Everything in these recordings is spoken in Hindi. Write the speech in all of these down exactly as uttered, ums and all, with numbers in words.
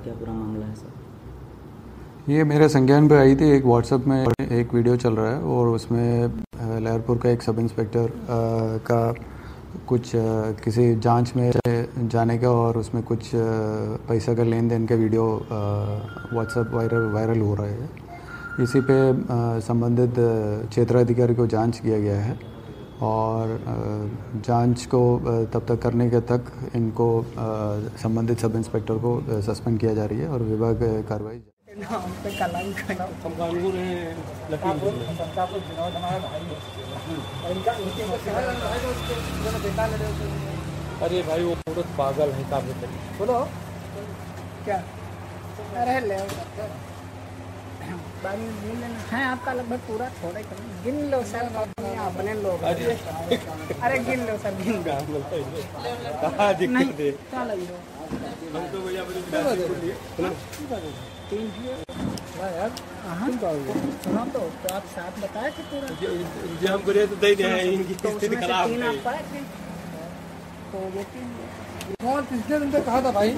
क्या पूरा मामला है सर? ये मेरे संज्ञान पे आई थी। एक व्हाट्सएप में एक वीडियो चल रहा है और उसमें लहरपुर का एक सब इंस्पेक्टर का कुछ किसी जांच में जाने का और उसमें कुछ पैसा का लेन देन का वीडियो व्हाट्सएप वायरल वायरल हो रहा है। इसी पे संबंधित क्षेत्राधिकारी को जांच किया गया है और जांच को तब तक करने के तक इनको संबंधित सब इंस्पेक्टर को सस्पेंड किया जा रही है और विभाग कार्रवाई। अरे भाई वो औरत पागल है, काबू करिए। बोलो क्या? अरे ले है आपका लगभग पूरा थोड़ा ही कम गिन लो सर, अपने लोग। अरे अरे गिन लो सर, गिन लो। कहाँ दिक्कत है? क्या लगी हम तो भैया यार? हाँ सुनो तो, तो आप साथ बताया कि पूरा जो हम बोले तो दे दे, इनकी स्थिति खराब है। आप पाए थे तो ये तीन कौन पिछले दिन पे कहा था भाई?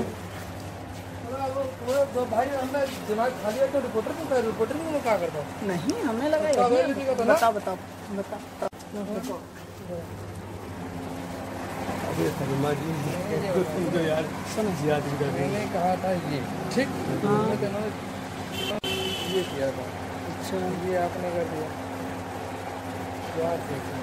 वो भाई हमने दिमाग खा लिया तो रिपोर्टर क्यों रिपोर्टर क्यों क्या करता? नहीं हमें लगा यही। बताओ बताओ बताओ। अरे शर्मा जी जो यार समझिए मैंने कहा था ये ठीक, ये किया था। अच्छा ये आपने कर दिया यार।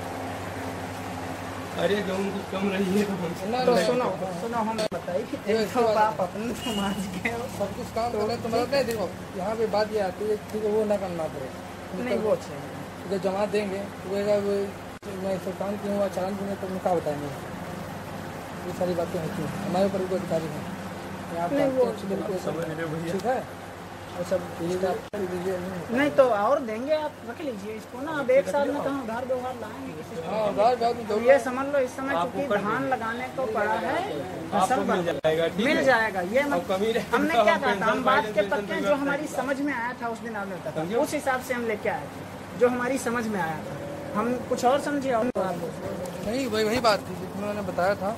अरे जो उनको कम रही है तो हमसे तो सुनो सुनो हमें बताइए कि एक तो आप अपने समाज के हो, सब कुछ काम कर रहे तो मतलब नहीं। देखो यहाँ पे बात ये आती है ठीक है, वो ना करना पड़े नहीं वो चाहिए। जब जमा देंगे तो मैं सब काम क्यों हुआ, चालान क्यों, तो क्या बताएंगे? ये सारी बातें होती हैं, हमारे ऊपर कोई अधिकारी है ठीक है। और सब नहीं तो और देंगे, आप रख लीजिए इसको ना। अब एक साल में कहाँ उधार व्यवहार लाएंगे किसी से? तो ये समझ लो इस समय चूंकि धान लगाने को पड़ा है, फसल मिल जाएगा, मिल जाएगा। ये हमने क्या कहा था, हम बात के पक्के जो हमारी समझ में आया था उस दिन आपने बताया था, उस हिसाब से हम लेके आए थे जो हमारी समझ में आया था। हम कुछ और समझे और नहीं, वही वही बात थी जिसमें मैंने बताया था।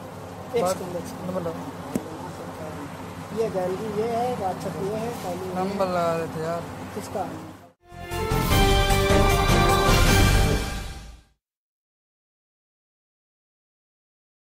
मतलब ये गैलरी ये है, व्हाट्सएप ये है, नंबर लगा रहे थे यार। किसका?